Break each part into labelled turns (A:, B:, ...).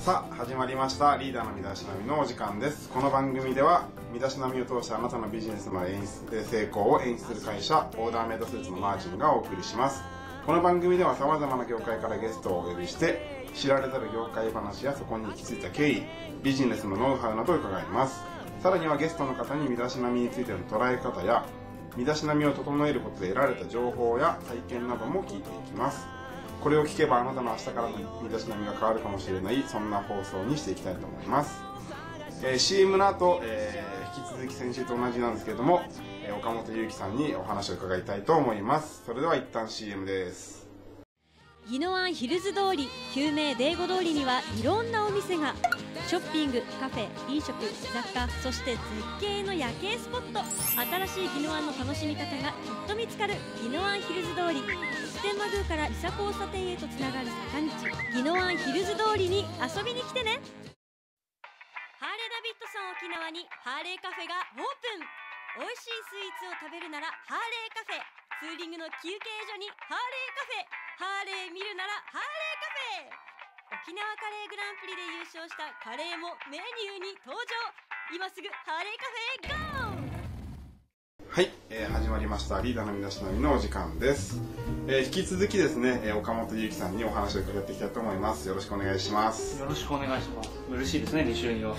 A: さあ始まりましたリーダーの身だしなみのお時間です。この番組では身だしなみを通してあなたのビジネスの成功を演出する会社オーダーメイドスーツのマーチンがお送りします。この番組ではさまざまな業界からゲストをお呼びして知られざる業界話やそこに行き着いた経緯、ビジネスのノウハウなどを伺います。さらにはゲストの方に身だしなみについての捉え方や身だしなみを整えることで得られた情報や体験なども聞いていきます。これを聞けばあなたの明日からの身だしなみが変わるかもしれない、そんな放送にしていきたいと思います。CM の後、引き続き先週と同じなんですけれども、岡本裕樹さんにお話を伺いたいと思います。それでは一旦 CM です。
B: 宜野湾ヒルズ通り、旧名デーゴ通りにはいろんなお店が。ショッピング、カフェ、飲食、雑貨、そして絶景の夜景スポット。新しい宜野湾の楽しみ方がきっと見つかる宜野湾ヒルズ通り。普天満宮から伊佐交差点へとつながる坂道、宜野湾ヒルズ通りに遊びに来てね。ハーレーダビッドソン沖縄にハーレーカフェがオープン。美味しいスイーツを食べるならハーレーカフェ、ツーリングの休憩所にハーレーカフェ、ハーレー見るならハーレーカフェ。沖縄カレーグランプリで優勝したカレーもメニューに登場。今すぐハーレーカフェゴー。
A: はい、始まりましたリーダーの身だしなみのお時間です。引き続きですね、岡本裕樹さんにお話を伺っていきたいと思います。よろしくお願いします。
C: よろしくお願いします。嬉しいですね、2週には。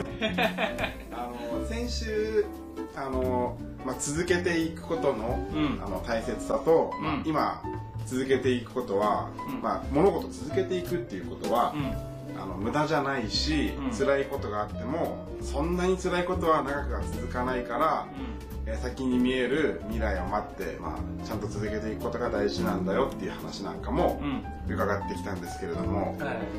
A: 先週続けていくことの、大切さと、今続けていくことは、物事を続けていくっていうことは、無駄じゃないし、辛いことがあってもそんなに辛いことは長くは続かないから、先に見える未来を待って、ちゃんと続けていくことが大事なんだよっていう話なんかも伺ってきたんですけれども、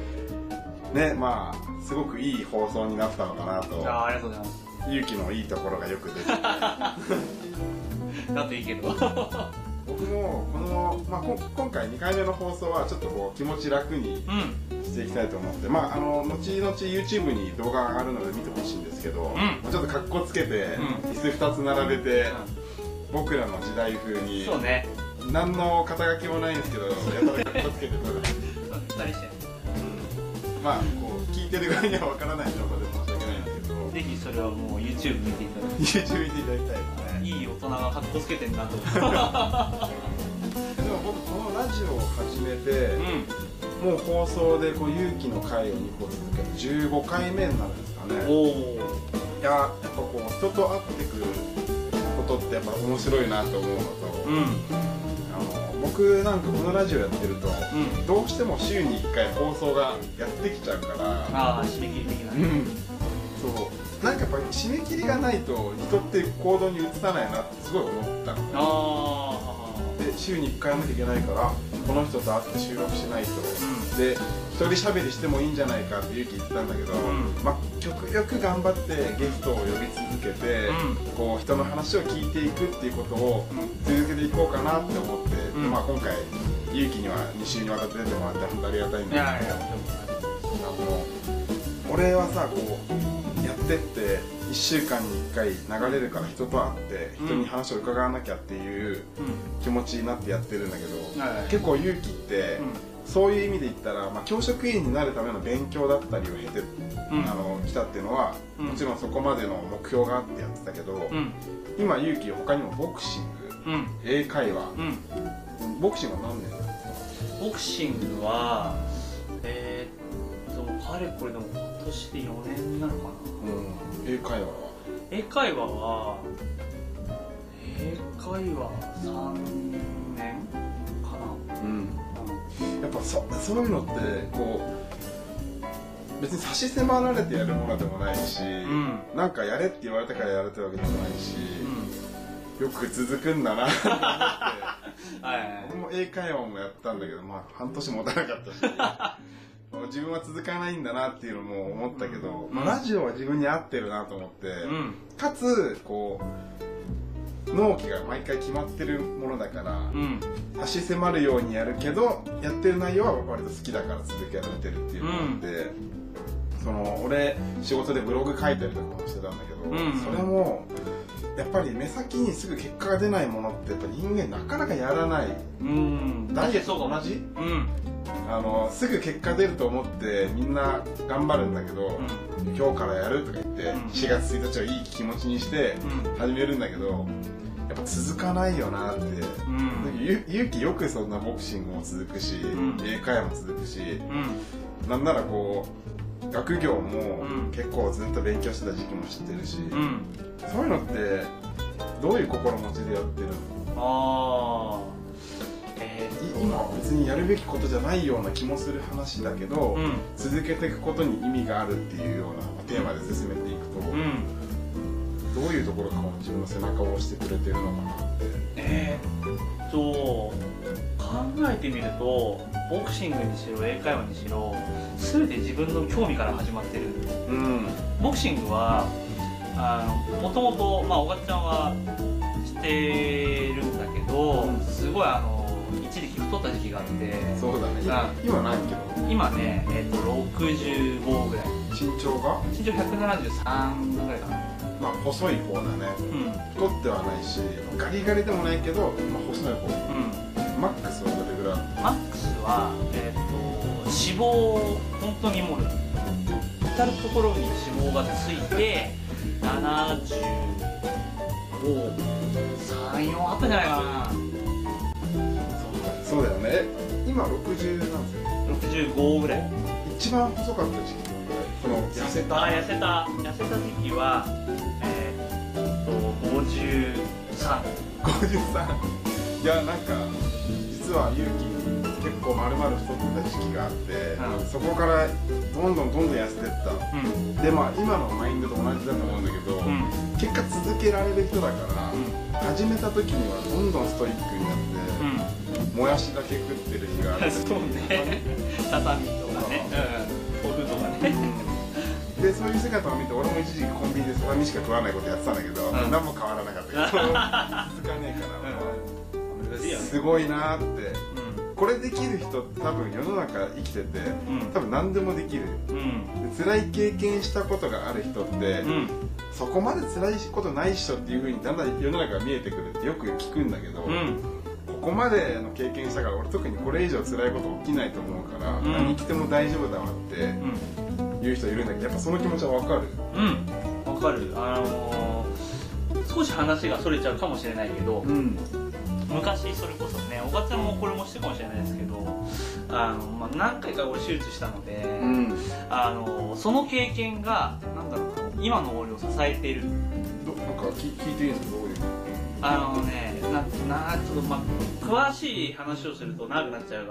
A: すごくいい放送になったのかなと。
C: ありがとうございます。
A: 勇気のいいところがよく出て
C: だっていいけど
A: 僕もこの、今回2回目の放送はちょっとこう気持ち楽にしていきたいと思って、後々 YouTube に動画が上がるので見てほしいんですけど、ちょっとカッコつけて、椅子2つ並べて、僕らの時代風に、
C: そうね、
A: 何の肩書きもないんですけどやたらカッコつけて撮る
C: 2人して、
A: こう聞いてる側には分からない情報で申し訳ないんですけど、
C: ぜひそれはもう YouTube 見ていただいて
A: YouTube 見ていただきたいですね。
C: いい大人がカッコつけてんなとで
A: も僕このラジオを始めて、もう放送でこう勇気の回を2個続けて15回目になるんですかね。やっぱこう人と会ってくることってやっぱ面白いなと思うのと、僕なんかこのラジオやってると、どうしても週に1回放送がやってきちゃうから、
C: 締め切り的な
A: そうなんかやっぱり締め切りがないと人って行動に移さないなってすごい思ったので、週に1回やんなきゃいけないからこの人と会って収録しないと、で一人喋りしてもいいんじゃないかって勇気言ってたんだけど、極力頑張ってゲストを呼び続けて、こう人の話を聞いていくっていうことを続けていこうかなって思って、今回勇気には2週にわたって出てもらって本当ありがたいんだけど、俺はさこうやってって1週間に1回流れるから人と会って人に話を伺わなきゃっていう気持ちになってやってるんだけど、結構勇気って、そういう意味で言ったら、教職員になるための勉強だったりを経て来たっていうのは、もちろんそこまでの目標があってやってたけど、今勇気他にもボクシング、英会話、ボクシングは何年だったの？
C: ボクシングはかれこれでも今年で4年になるかな。
A: 英会話は
C: 3年かな。
A: やっぱそういうのってこう別に差し迫られてやるものでもないし、なんかやれって言われたからやれてるわけでもないし、よく続くんだなって思って僕も英会話もやったんだけど、半年持たなかったし自分は続かないんだなっていうのも思ったけど、ラジオは自分に合ってるなと思って、かつこう納期が毎回決まってるものだから、差し迫るようにやるけどやってる内容は割と好きだから続けられてるっていうのがあって、俺仕事でブログ書いたりとかもしてたんだけど、それもやっぱり目先にすぐ結果が出ないものってやっぱ人間なかなかやらない。ダイエットと同じ？すぐ結果出ると思ってみんな頑張るんだけど、今日からやるとか言って4月1日をいい気持ちにして始めるんだけど、やっぱ続かないよなって。勇気よくそんなボクシングも続くし、英会話も続くし、なんならこう学業も結構ずっと勉強してた時期も知ってるし、そういうのってどういう心持ちでやってるの？今別にやるべきことじゃないような気もする話だけど、続けていくことに意味があるっていうようなテーマで進めていくと、どういうところが自分の背中を押してくれてるのかなって。
C: 考えてみるとボクシングにしろ英会話にしろ全て自分の興味から始まってる。ボクシングはもともとおがっちゃんはしてるんだけど、すごい一時期太った時期があって。そうだね。
A: 今ないけど。
C: 今ね65ぐらい。
A: 身長
C: 173ぐらいかな。
A: まあ細い方だね。太ってはないしガリガリでもないけど、細い方。マックスはどれぐらい？
C: マックスは脂肪を本当にもう至る所に脂肪がついて7534あったんじゃないかな。
A: そうだよね。今60なんですよ。
C: 65ぐらい。
A: 一番細かった時期どれぐらい？痩せた
C: 時期は
A: 53。いやなんか実は勇気結構丸々太ってた時期があって、そこからどんどん痩せてった、で今のマインドと同じだと思うんだけど、結果続けられる人だから、始めた時にはどんどんストイックになって、もやしだけ食ってる日がある。
C: そうね。畳とかね、豆腐とかね。
A: でそういう姿を見て俺も一時期コンビニでサラミしか食わないことやってたんだけど、何も変わらなかったけど続かねえからすごいなーって、これできる人って多分世の中生きてて、多分何でもできる、で辛い経験したことがある人って、そこまで辛いことないっしょっていう風にだんだん世の中が見えてくるってよく聞くんだけど、ここまでの経験したから俺特にこれ以上辛いこと起きないと思うから、何着ても大丈夫だわって言う人いるんだけど、やっぱその気持ちは分かる？
C: 分かる。少し話がそれちゃうかもしれないけど、昔それこそね、おばちゃんもこれもしてかもしれないですけど、何回か俺手術したので、その経験がなんだろうな、今の俺を支えている。
A: なんか聞いていいですか？どういう？
C: ちょっと詳しい話をすると長くなっちゃうから、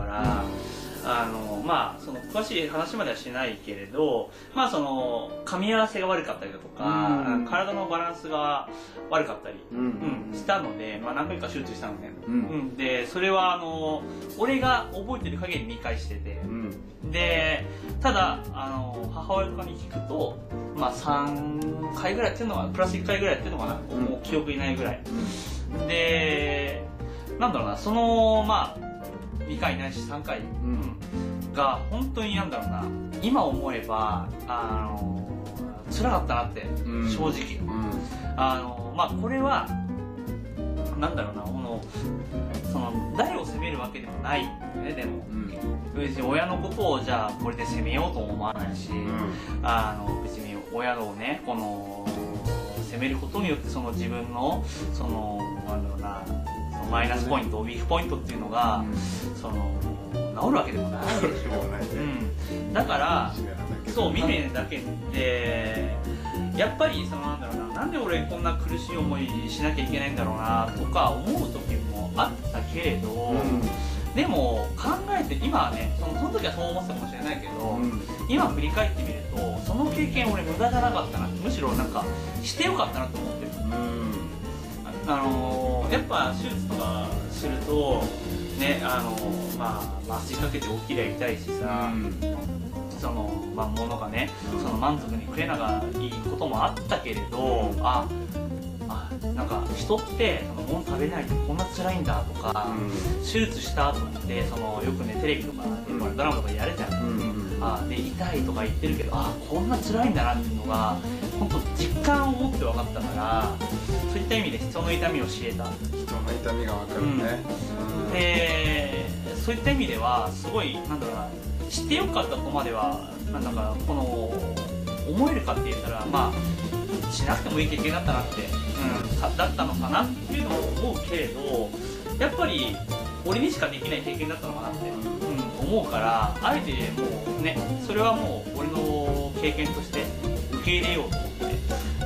C: その詳しい話まではしないけれど、その噛み合わせが悪かったりだとか、体のバランスが悪かったり、したので、何回か手術したのね。でそれは俺が覚えてる限り2回してて、でただ母親とかに聞くと、3回ぐらいやってるのかな、プラス1回ぐらいやってるのかな、もう記憶いないぐらいで、なんだろうな、その2回ないし3回、が本当になんだろうな、今思えば辛かったなって、正直。これはなんだろうな、その誰を責めるわけでもないんだよね。でも、別に親のことをじゃあこれで責めようとも思わないし、別に親をね責めることによってその自分のそのなんだろうな、そのマイナスポイント、ウィークポイントっていうのが、その治るわけでもないでしょ。だからそう見てるだけで、やっぱりそのなんだろうな、なんで俺こんな苦しい思いしなきゃいけないんだろうなとか思う時もあったけれど、でも考えて今はね、その時はそう思ってたかもしれないけど、今振り返ってみるとその経験俺無駄じゃなかったなって、むしろなんかしてよかったなと思ってる。やっぱ手術とかするとね、麻酔かけて起きりゃ痛いしさ、その物がね、その満足に食えながいいこともあったけれど、なんか人ってその物食べないとこんな辛いんだとか、手術した後ってそのよくねテレビとかドラマとかやるじゃん。で生痛いとか言ってるけど、あこんな辛いんだなっていうのが本当実感を持って分かったから、そういった意味で人の痛みを知れた。
A: 人の痛みが分かるね、
C: でそういった意味ではすごいなんだろうな、知ってよかったとまではなんだかこの思えるかって言ったら、まあしなくてもいい経験だったなって、だったのかなっていうのを思うけれど、やっぱり俺にしかできない経験だったのかなって、思うから、あえてもうね、それはもう俺の経験として受け入れようと思って、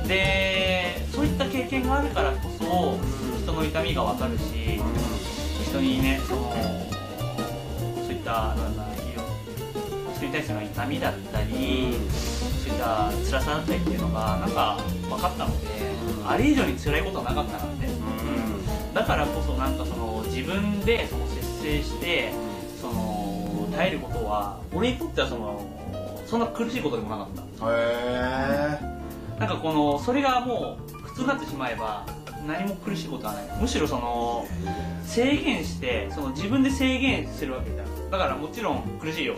C: でそういった経験があるからこそ人の痛みが分かるし、人にねそういった人に対しての痛みだったり、そういった辛さだったりっていうのがなんか分かったので、あれ以上に辛いことはなかったなって、だからこそなんかその自分でその節制してその耐えることは俺にとってはそんな苦しいことでもなかった。なんかこのそれがもう普通になってしまえば何も苦しいことはない。むしろその制限してその自分で制限するわけじゃん。だからもちろん苦しいよ、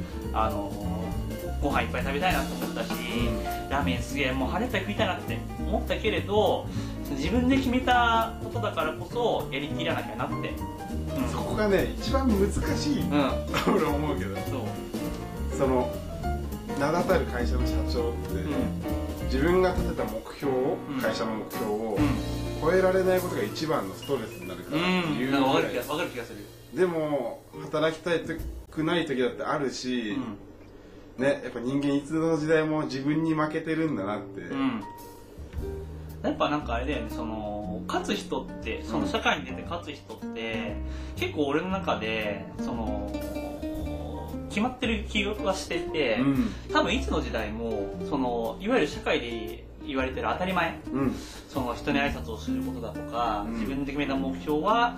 C: ご飯いっぱい食べたいなと思ったし、ラーメンすげえもう腹いっぱい食いたいなって思ったけれど、自分で決めたことだからこそやりきらなきゃなって、
A: そこがね一番難しい、俺思うけど、その名だたる会社の社長って、自分が立てた目標を、会社の目標を超えられないことが一番のストレスになるからっていうぐらい、
C: 分かる気がする。
A: でも働きたくない時だってあるし、ね、やっぱ人間いつの時代も自分に負けてるんだなって、
C: やっぱなんかあれだよね、その勝つ人ってその社会に出て勝つ人って結構俺の中でその決まってる気がしてて、多分いつの時代もそのいわゆる社会で言われてる当たり前、その人に挨拶をすることだとか、自分で決めた目標は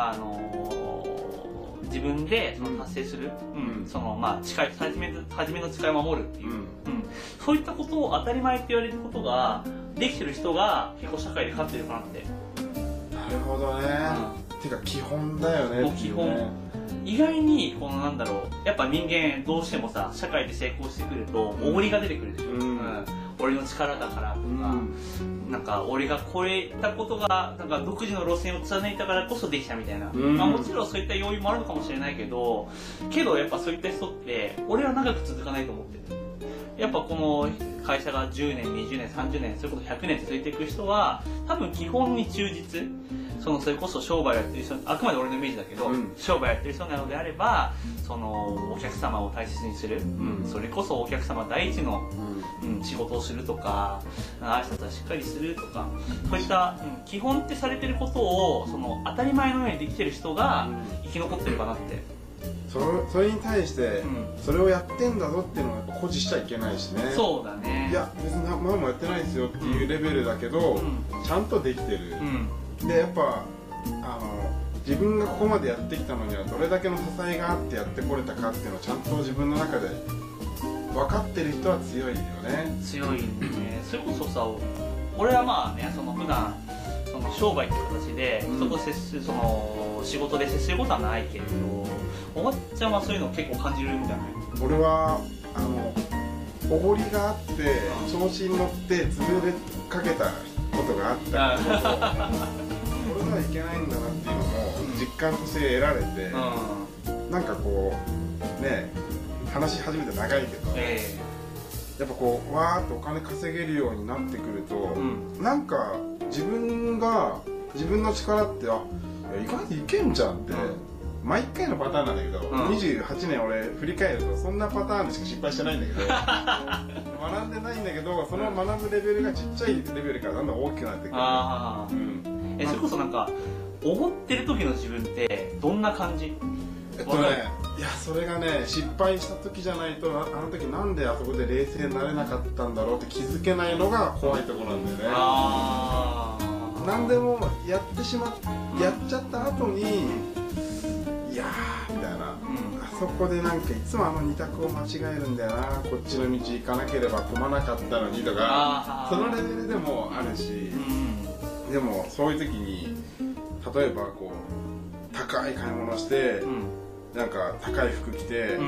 C: 自分でその達成する、そのまあ初めの誓いを守るっていう、そういったことを当たり前って言われることができてる人が結構社会で勝ってるかなって。
A: なるほどね、てか基本だよね。
C: もう基本、意外にこのなんだろう、やっぱ人間どうしてもさ社会で成功してくるとおごりが出てくるでしょ、俺の力だからとか、なんか俺が超えたことがなんか独自の路線を貫いたからこそできたみたいな、まあ、もちろんそういった要因もあるのかもしれないけどやっぱそういった人って俺は長く続かないと思ってる。やっぱこの会社が10年20年30年それこそ100年続いていく人は多分基本に忠実、それこそ商売やってる人、あくまで俺のイメージだけど、商売やってる人なのであればそのお客様を大切にする、それこそお客様第一の、仕事をするとか挨拶はしっかりするとか、そういった、基本ってされてることをその当たり前のようにできてる人が生き残ってるかなって、
A: それに対して、それをやってんだぞっていうのをやっぱ誇示しちゃいけないしね。
C: そうだね。
A: いや別に前もやってないですよっていうレベルだけど、ちゃんとできてる、でやっぱ自分がここまでやってきたのにはどれだけの支えがあってやってこれたかっていうのをちゃんと自分の中で分かってる人は強いよね。
C: 強いね。それこそさ、俺はまあね、その普段その商売って形で人と接する、その仕事で接することはないけれど、おばちゃんはそういうの結構感じるんじゃない？
A: 俺はおごりがあって調子に乗って潰れかけたことがあったけどこれではいけないんだなっていうのも実感として得られて、なんかこうね話し始めて長いけど、やっぱこうわーっとお金稼げるようになってくると、なんか自分の力って意外といけんじゃんって、毎回のパターンなんだけど、28年俺振り返るとそんなパターンでしか失敗してないんだけど学んでないんだけど、その学ぶレベルがちっちゃいレベルからだんだん大きくなってくる。
C: それこそなんか思ってる時の自分ってどんな感じ？
A: いやそれがね、失敗した時じゃないとあの時なんであそこで冷静になれなかったんだろうって気づけないのが怖いところなんだよね。何でもやっちゃった後にいやーみたいな、あそこでなんかいつも2択を間違えるんだよな、こっちの道行かなければ組まなかったのにとか、そのレベルでもあるし、でもそういう時に例えばこう高い買い物して、なんか高い服着て、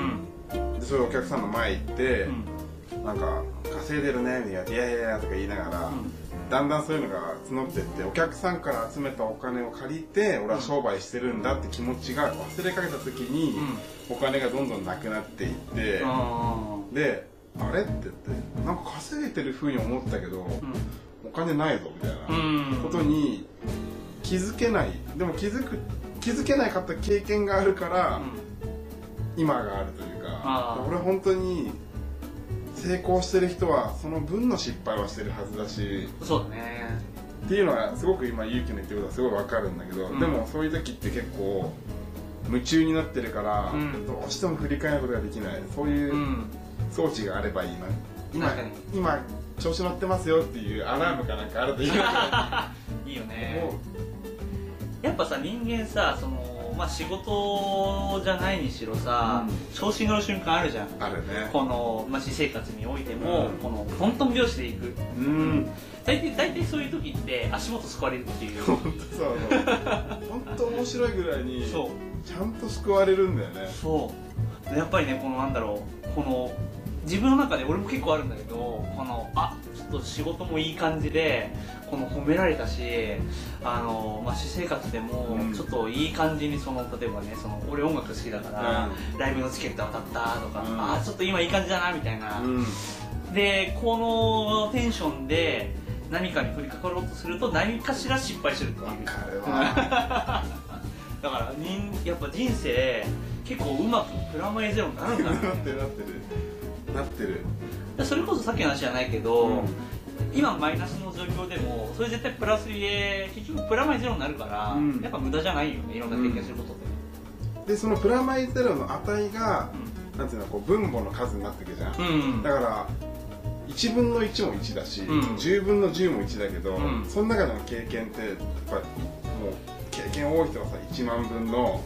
A: でそういうお客さんの前行って、なんか稼いでるねみたいな「いやいやいや」とか言いながら、だんだんそういうのが募ってってお客さんから集めたお金を借りて俺は商売してるんだって気持ちが忘れかけた時に、お金がどんどんなくなっていって、で「あれ?」って言ってなんか稼げてる風に思ったけど、お金ないぞみたいなことに気づけない。でも気づけなかった経験があるから、今があるというか、俺は本当に成功してる人はその分の失敗はしてるはずだし、
C: そうだね
A: っていうのはすごく今勇気の言ってることはすごい分かるんだけど、でもそういう時って結構夢中になってるから、どうしても振り返ることができない。そういう装置があればいいな。今調子乗ってますよっていうアラームかなんかあるといいな
C: いいよね。やっぱさ人間さ仕事じゃないにしろさ、調子に乗る瞬間あるじゃん。
A: あるね。
C: この、私生活においても、このトントン拍子でいく。大体そういう時って足元すくわれるっていう。
A: 本当そう本当面白いぐらいにちゃんとすくわれるんだよね。
C: そうやっぱりねこの自分の中で俺も結構あるんだけど、ちょっと仕事もいい感じで褒められたし、私生活でもちょっといい感じに例えばね俺音楽好きだから、ライブのチケット当たったとか、ちょっと今いい感じだなみたいな、でこのテンションで何かに取り掛かろうとすると何かしら失敗してるっていう。だからやっぱ人生結構うまくプラマイゼロになるんだね
A: なってる。
C: それこそさっきの話じゃないけど、今マイナスの状況でもそれ絶対プラスで結局プラマイゼロになるから、やっぱ無駄じゃないよね、いろんな経験することで。
A: でそのプラマイゼロの値が、なんていうの分母の数になっていくじゃん。だから1分の1も1だし、10分の10も1だけど、その中での経験ってやっぱもう経験多い人はさ1万分の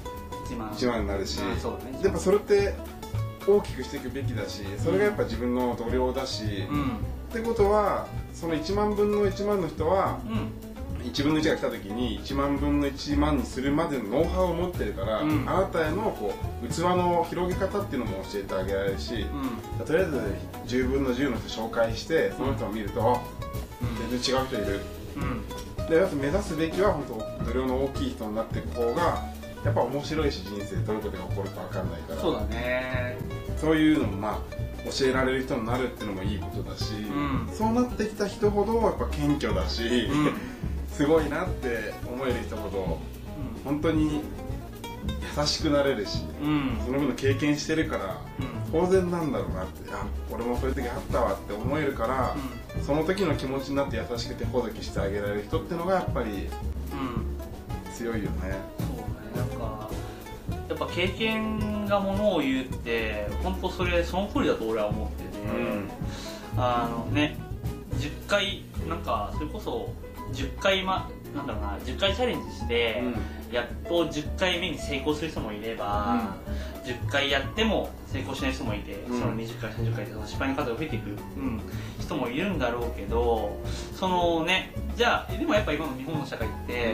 A: 1万になるし、やっぱそれって大きくしていくべきだし、それがやっぱ自分の度量だし、ってことはその1万分の1万の人は、1分の1が来た時に1万分の1万にするまでのノウハウを持ってるから、あなたへの器の広げ方っていうのも教えてあげられるし、とりあえず10分の10の人紹介してその人を見ると、全然違う人いる、でやっぱ目指すべきは本当度量の大きい人になっていく方がやっぱ面白いし、人生どういうことが起こるか分かんないから。
C: そうだね。
A: そういうのも教えられる人になるっていうのもいいことだし、そうなってきた人ほどやっぱ謙虚だし、すごいなって思える人ほど本当に優しくなれるし、その分の経験してるから当然なんだろうなって、俺もそういう時あったわって思えるから、その時の気持ちになって優しくてほどきしてあげられる人っていうのがやっぱり強いよね。
C: なんかやっぱ経験がものを言うって本当その通りだと俺は思ってて、10回なんかそれこそ10回なんだろうな、10回チャレンジして、やっと10回目に成功する人もいれば、10回やっても成功しない人もいて、その20回30回で失敗の数が増えていく、人もいるんだろうけど、じゃあでもやっぱ今の日本の社会って、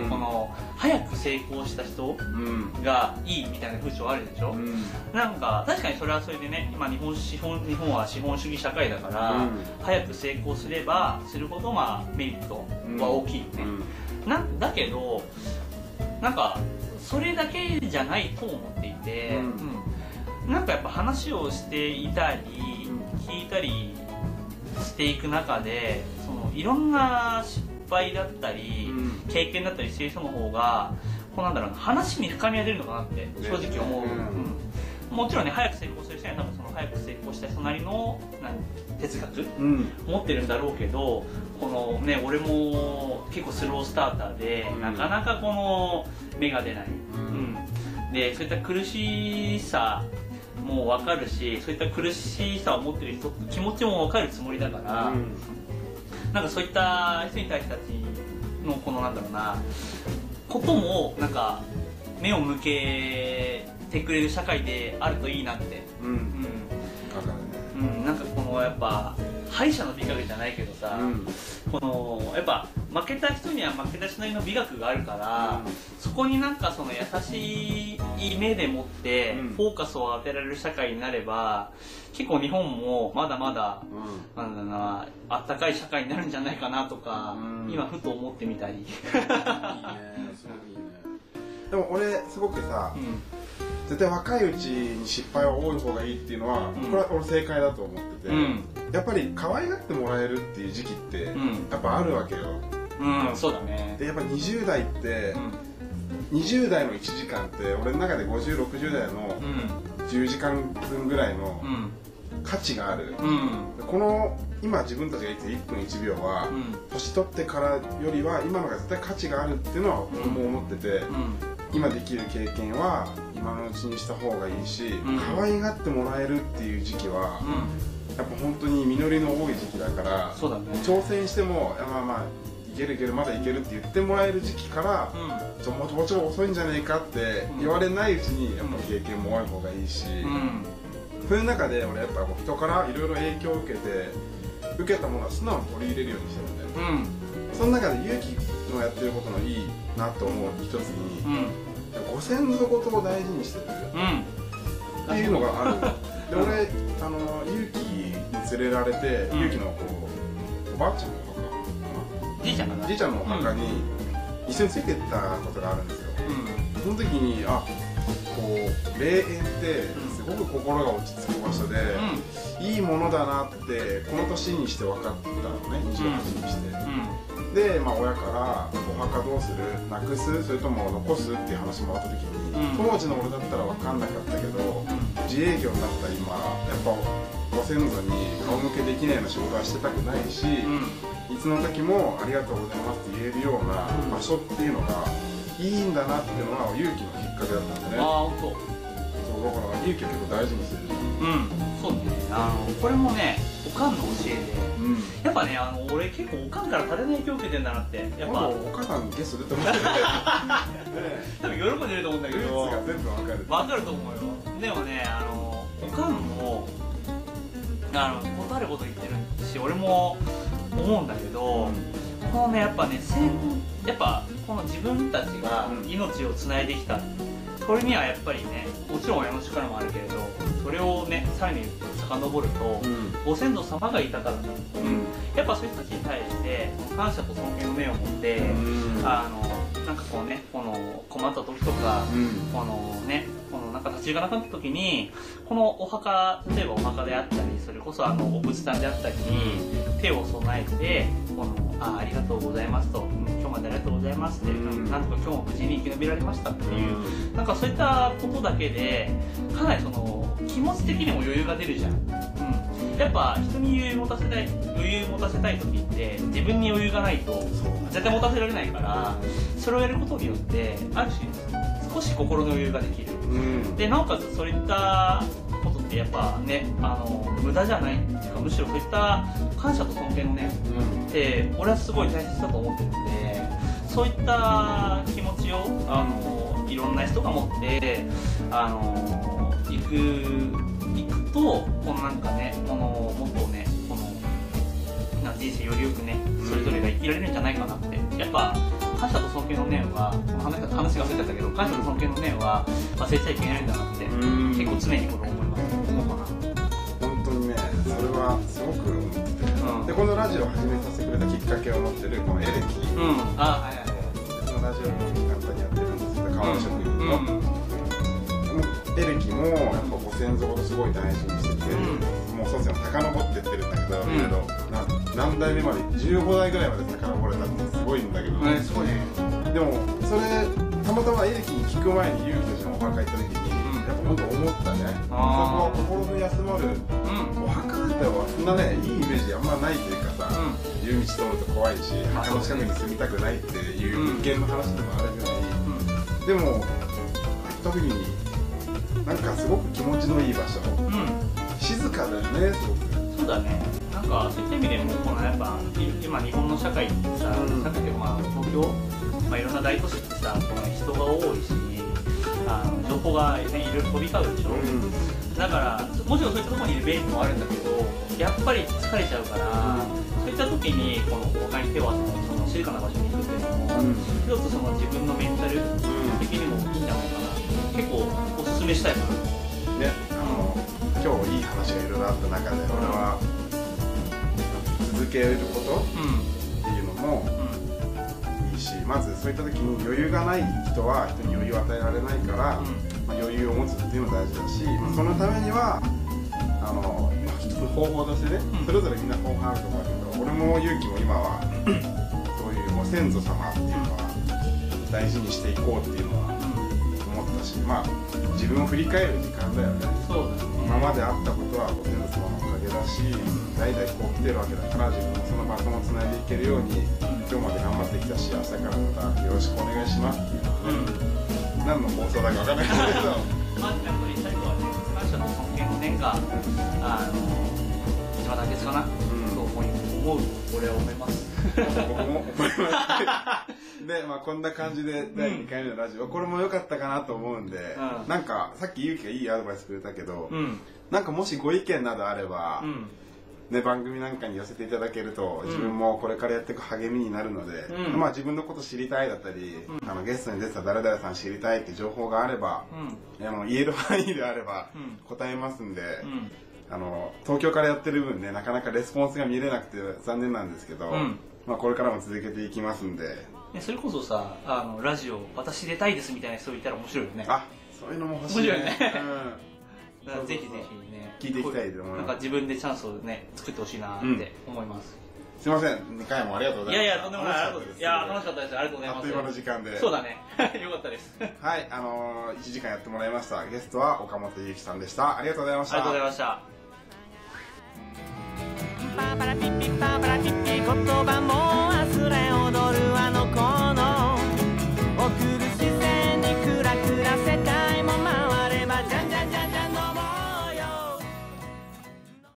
C: この早く成功した人がいいみたいな風潮あるでしょ。なんか確かにそれはそれでね、今日本は資本主義社会だから、早く成功すればするほどメリットは大きいよね。だけどなんかそれだけじゃないと思っていて、なんかやっぱ話をしていたり聞いたりしていく中で、いろんな失敗だったり、経験だったりしている人の方が話に深みが出るのかなって正直思う。もちろんね、早く成功する人には多分早く成功した人なりの哲学、持ってるんだろうけど、俺も結構スロースターターで、なかなか芽が出ない、でそういった苦しさも分かるし、そういった苦しさを持ってる人って気持ちも分かるつもりだから、なんかそういった人に対してたちのことも目を向けてくれる社会であるといいなって。なんかやっぱ敗者の美学じゃないけどさ、やっぱ負けた人には負けた人なりの美学があるから、そこになんかその優しい目でもってフォーカスを当てられる社会になれば、結構日本もまだまだ、なんだな、あったかい社会になるんじゃないかなとか、今ふと思ってみたり。いいね、
A: すごくいいね。でも俺すごくさ、絶対若いうちに失敗は多い方がいいっていうのは、これは俺正解だと思ってて、やっぱり可愛がってもらえるっていう時期ってやっぱあるわけよ。
C: そうだね。
A: でやっぱ20代って、20代の1時間って俺の中で50、60代の10時間分ぐらいの価値がある。この今自分たちが言ってる1分1秒は、年取ってからよりは今のが絶対価値があるっていうのは俺も思ってて、今できる経験は今のうちにした方がいいし、可愛がってもらえるっていう時期は、やっぱ本当に実りの多い時期だから、
C: そうだね、
A: 挑戦してもまあいけるいけるまだいけるって言ってもらえる時期から、もちろん遅いんじゃないかって言われないうちにやっぱ経験も多い方がいいし、そういう中で俺やっぱ人からいろいろ影響を受けたものは素直に取り入れるようにしてるんだよね。その中で勇気のやってることのいいなと思う一つに、ご先祖事を大事にしてるっていうのがある。で俺勇気に連れられて、勇気のおばあちゃんの
C: じいちゃん
A: のお墓に一緒についてったことがあるんですよ。その時に霊園ってすごく心が落ち着く場所で、いいものだなってこの年にして分かったのね、28にして。で、親からお墓どうする、なくす、それとも残すっていう話もあった時に、当時の俺だったら分かんなかったけど、自営業になった今やっぱご先祖に顔向けできないような仕事はしてたくないし、いつの時もありがとうございますって言えるような場所っていうのがいいんだなっていうのが勇気のきっかけだったんでね。そうだから勇気を結構大事にする。
C: そうね。これもね、おかんの教えで、やっぱね、俺結構おかんから多大な影響を受けてんだなって。やっぱ
A: お母さんゲスト出てもらって
C: 多分喜んでると思うんだけど、
A: ルーツが全部わかる。
C: わかると思うよ。でもね、おかんもことあること言ってるし、俺も思うんだけど、このね、やっぱこの自分たちが命をつないできた、それにはやっぱりね、もちろん親の力もあるけれど、それをね、さらに遡ると、ご先祖様がいたからね、やっぱそういう人たちに対して感謝と尊敬の目を持って、なんかこうね、この困った時とか、このなんか立ち行かなかった時に、このお墓、例えばお墓であったり、それこそお仏壇であったりに手を備えて、ありがとうございますと、今日までありがとうございますって、なんとか今日も無事に生き延びられましたっていう、なんかそういったことだけでかなり気持ち的にも余裕が出るじゃん。やっぱ人に余裕持たせたい時って自分に余裕がないと絶対持たせられないから、それをやることによってある種少し心の余裕ができる。でなおかつそういったことってやっぱね、無駄じゃないっていうか、むしろそういった感謝と尊敬の念って俺はすごい大切だと思ってるので、そういった気持ちをいろんな人が持って行くと、なんかね、もっとね、人生よりよくね、それぞれが生きられるんじゃないかなって。やっぱ感謝と尊敬の念は、話が忘れちゃったけど、感謝と尊敬の念は忘れちゃいけないんだなって、結構常にこれ思うかな。
A: 本当にね、それはすごく思ってて、でこのラジオを始めさせてくれたきっかけを持ってるこのエレキ、そのラジオの簡単にやってるんですけど、川の職人のエレキもやっぱご先祖事すごい大事にしてて、もうそうですよ、遡ってってるんだけど、いろいろ何代目まで15代ぐらいまで遡れたってすごいんだけど、
C: すごいね。
A: でもそれたまたまエレキに聞く前に勇気としてお墓行った時に、やっぱ本当思ったね。そこは心の休まる、お墓ってそんなね、いいイメージあんまないというかさ、夜道通ると怖いし、墓の近くに住みたくないっていう物件の話でもあるぐらい、でも行った時になんかすごく気持ちのいい場所、静かだよね、すごく。
C: そうだね。なんかそういった意味でも、やっぱ今日本の社会ってさ、東京、いろんな大都市ってさ、人が多いし、情報がね、いろいろ飛び交うでしょ。だからもちろんそういったところにいる便利もあるんだけど、やっぱり疲れちゃうから、そういったった時にこの他に手を合わせてその静かな場所に行くっていうのも、一つその自分のメンタル的にもいいんじゃないかな。結構おすすめしたいな。
A: ね、今日いい話がいろいろあった中で、俺は続けることっていうのもいいし、まずそういった時に余裕がない人は人に余裕を与えられないから、余裕を持つっていうのも大事だし、そのためには一つの方法としてね、それぞれみんな方法あると思うけど、俺も勇気も今はそういうご先祖様っていうのは大事にしていこうっていうのは思ったし、まあ自分を振り返る時間だよね。
C: そうですね。
A: 今まであったことはご先祖様のおかげだし、代々こう来てるわけだから、自分もそのバトンをつないでいけるように今日まで頑張ってきたし、明日からまたよろしくお願いしますっていうのはね、何の放送だか分かんないけど
C: まあやっぱり最後はね、感謝と尊敬の念が一番大切かな、と思う俺は思います。
A: 僕も思いますで、まあこんな感じで第2回目のラジオ、これも良かったかなと思うんで、なんかさっきゆうきがいいアドバイスくれたけど、なんかもしご意見などあれば、ね、番組なんかに寄せていただけると、自分もこれからやっていく励みになるので、まあ自分のこと知りたいだったり、ゲストに出てた誰々さん知りたいって情報があれば、言える範囲であれば答えますんで、東京からやってる分ね、なかなかレスポンスが見れなくて残念なんですけど、まあこれからも続けていきますんで。
C: それこそさ、ラジオ私出たいですみたいな人いたら面白いよね。
A: あ、そういうのも欲しいね。
C: 面白いね。だからぜひぜひね、
A: 聞いていきたいと思います。
C: なんか自分でチャンスをね、作ってほしいなって思います。
A: すいません、2回もありがとうございました。
C: いやいや、とんでもない。いや、楽しかったです。ありがとうございます。
A: あっという間の時間で。
C: そうだね。よかったです。
A: はい、1時間やってもらいました。ゲストは岡本ゆうきさんでした。ありがとうございました。
C: ありがとうございました。
D: パパラピッピパパラピッピ言葉も